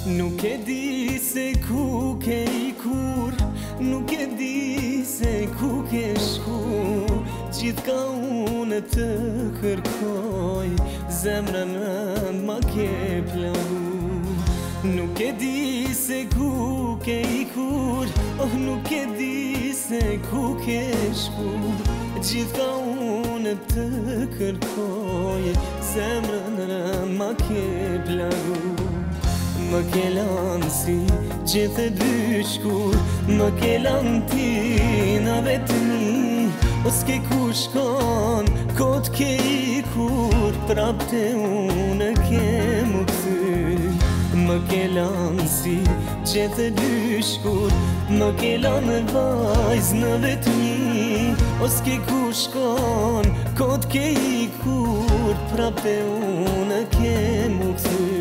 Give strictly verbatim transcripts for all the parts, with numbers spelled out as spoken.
Nuk e di se ku ke ikur, nuk e di se ku ke shku. Gjithka unë të kërkoj, zemrën ënd ma ke plagu. Nuk e di se ku ke ikur, oh nuk e di se ku ke shku. Gjithka unë të kërkoj, zemrën ënd ma ke plagu. Më ke lanë si gjithë dyshkur, më ke lanë ti në vetëmi. O s'ke ku shkon, kot ke ikur, prapte unë ke më këthy. Më ke lanë si gjithë dyshkur, më ke lanë vajz në vetëmi. O s'ke ku shkon, kot ke ikur, prapte unë ke më këthy.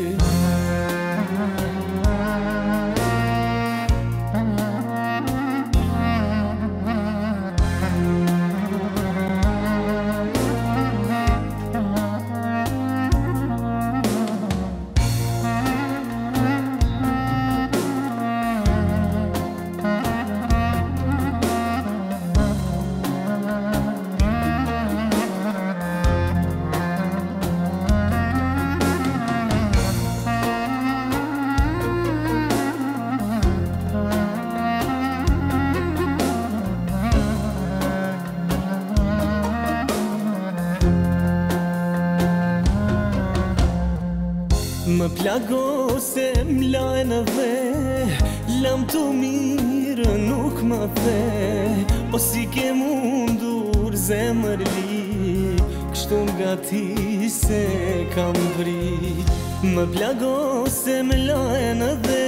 Më plago se m'lajnë dhe, lam të mirë nuk më the. O si ke mundur zemër li, kështu nga ti se kam vrit. Më plago se m'lajnë dhe,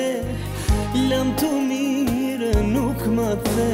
lam të mirë nuk më the.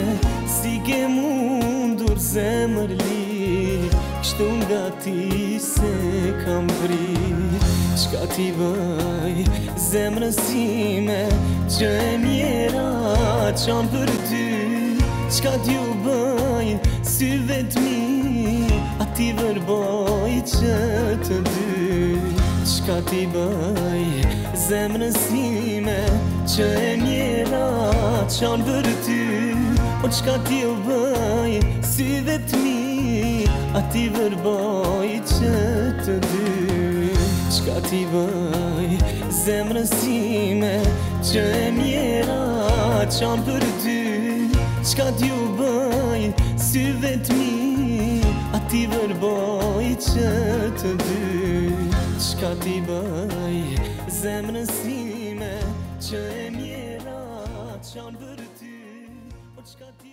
Si ke mundur zemër li, kështu nga ti se kam vrit. Qka ti bëj, zemrën sime, që e mjera qanë për ty. Qka t'ju bëj, syve t'mi, a ti vërboj që të dy. Qka ti bëj, zemrën sime, që e mjera qanë për ty. O qka t'ju bëj, syve t'mi, a ti vërboj që të dy. Qka ti bëj, zemrën sime, që e mjera qanë për ty. Qka t'ju bëj, syve t'mi, a ti vërboj që të dy. Qka ti bëj, zemrën sime, që e mjera qanë për ty. O qka ti